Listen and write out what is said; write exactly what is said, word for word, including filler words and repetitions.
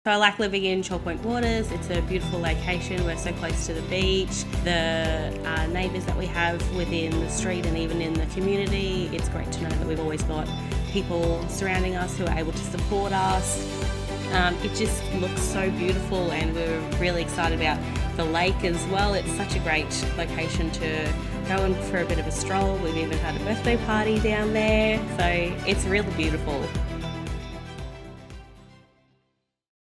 So I like living in Shoal Point Waters. It's a beautiful location. We're so close to the beach. The uh, neighbours that we have within the street and even in the community, it's great to know that we've always got people surrounding us who are able to support us. Um, it just looks so beautiful, and we're really excited about the lake as well. It's such a great location to go in for a bit of a stroll. We've even had a birthday party down there, so it's really beautiful.